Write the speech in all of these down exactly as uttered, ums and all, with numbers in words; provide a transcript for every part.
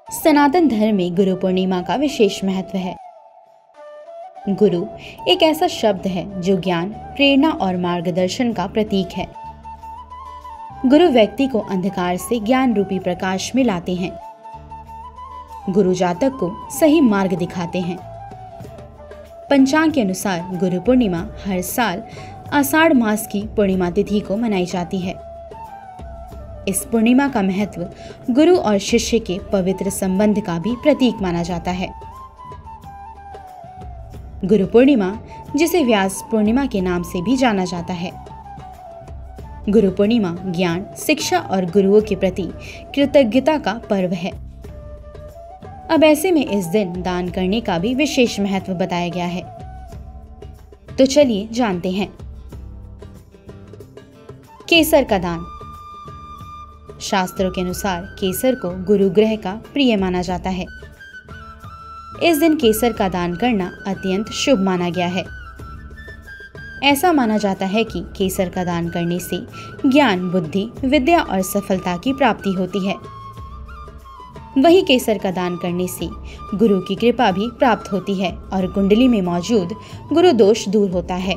सनातन धर्म में गुरु पूर्णिमा का विशेष महत्व है। गुरु एक ऐसा शब्द है जो ज्ञान, प्रेरणा और मार्गदर्शन का प्रतीक है। गुरु व्यक्ति को अंधकार से ज्ञान रूपी प्रकाश में लाते हैं। गुरु जातक को सही मार्ग दिखाते हैं। पंचांग के अनुसार गुरु पूर्णिमा हर साल आषाढ़ मास की पूर्णिमा तिथि को मनाई जाती है। इस पूर्णिमा का महत्व गुरु और शिष्य के पवित्र संबंध का भी प्रतीक माना जाता है। गुरु पूर्णिमा, जिसे व्यास पूर्णिमा के नाम से भी जाना जाता है, गुरु पूर्णिमा ज्ञान, शिक्षा और गुरुओं के प्रति कृतज्ञता का पर्व है। अब ऐसे में इस दिन दान करने का भी विशेष महत्व बताया गया है। तो चलिए जानते हैं। केसर का दान। शास्त्रों के अनुसार केसर को गुरु ग्रह का प्रिय माना जाता है। इस दिन केसर का दान करना अत्यंत शुभ माना गया है। ऐसा माना जाता है कि केसर का दान करने से ज्ञान, बुद्धि, विद्या और सफलता की प्राप्ति होती है। वहीं केसर का दान करने से गुरु की कृपा भी प्राप्त होती है और कुंडली में मौजूद गुरु दोष दूर होता है।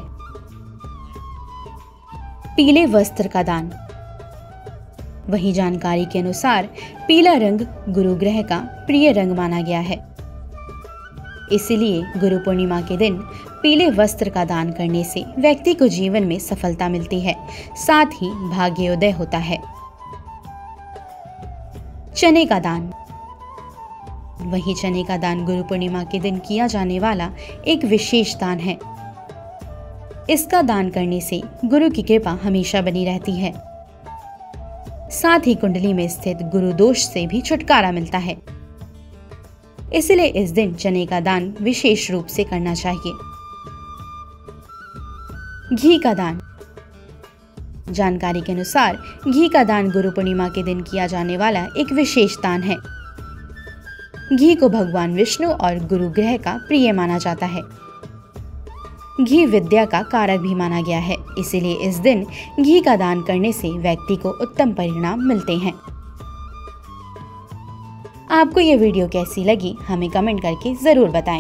पीले वस्त्र का दान। वही जानकारी के अनुसार पीला रंग गुरु ग्रह का प्रिय रंग माना गया है। इसलिए गुरु पूर्णिमा के दिन पीले वस्त्र का दान करने से व्यक्ति को जीवन में सफलता मिलती है, साथ ही भाग्योदय होता है। चने का दान। वही चने का दान गुरु पूर्णिमा के दिन किया जाने वाला एक विशेष दान है। इसका दान करने से गुरु की कृपा हमेशा बनी रहती है। साथ ही कुंडली में स्थित गुरु दोष से भी छुटकारा मिलता है। इसलिए इस दिन चने का दान विशेष रूप से करना चाहिए। घी का दान। जानकारी के अनुसार घी का दान गुरु पूर्णिमा के दिन किया जाने वाला एक विशेष दान है। घी को भगवान विष्णु और गुरु ग्रह का प्रिय माना जाता है। घी विद्या का कारक भी माना गया है। इसीलिए इस दिन घी का दान करने से व्यक्ति को उत्तम परिणाम मिलते हैं। आपको ये वीडियो कैसी लगी हमें कमेंट करके जरूर बताएं।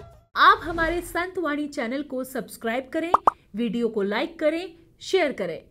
आप हमारे संत वाणी चैनल को सब्सक्राइब करें, वीडियो को लाइक करें, शेयर करें।